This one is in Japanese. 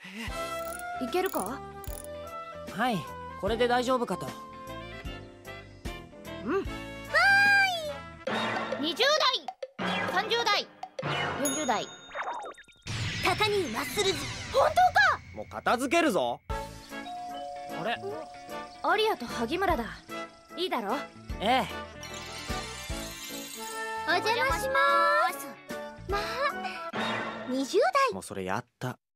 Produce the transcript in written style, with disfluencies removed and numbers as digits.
いけるか？ はい、これで大丈夫かと。 うん。はーい。20代、30代、40代。 Taka-niiマッスルズ。 本当か？ もう片付けるぞ。あれ？ アリアと萩村だ。いいだろ？ ええ。 お邪魔しまーす。まあ、20代。 もうそれやった。